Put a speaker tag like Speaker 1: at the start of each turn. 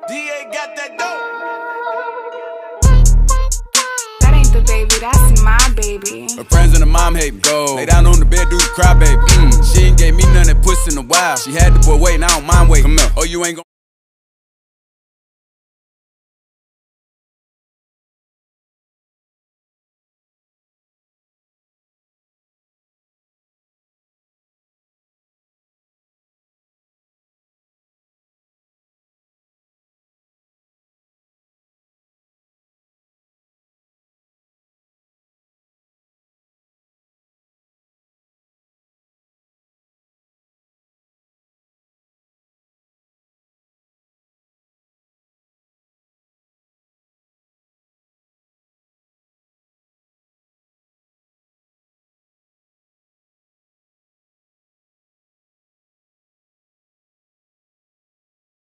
Speaker 1: DA got that dope.
Speaker 2: That ain't the baby, that's my baby.
Speaker 3: Her friends and her mom hate me. Go. Lay down on the bed, do the cry, baby. She ain't gave me none of that pussy in a while. She had the boy waiting, I don't mind waiting. Come here. Oh, you ain't gon'